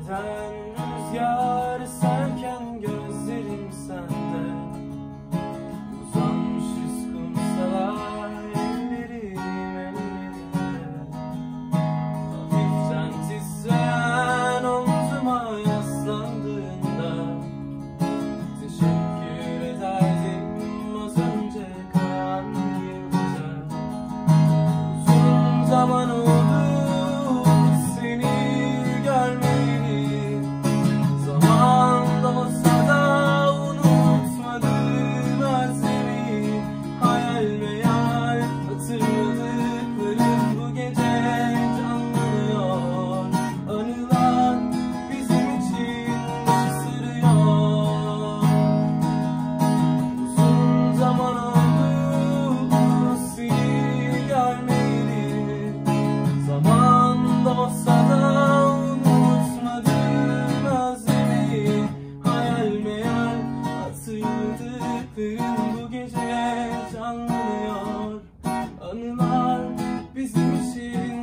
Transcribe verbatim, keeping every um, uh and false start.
Esen rüzgar eserken gözlerim sende, uzanmışız kumsala ellerim ellerinde. Hafiften titreyen omzuma yaslandığında teşekkür ederdim az önce kalan yıldıza. Uzun zaman oldu bu gece canlanıyor. Anılar bizim için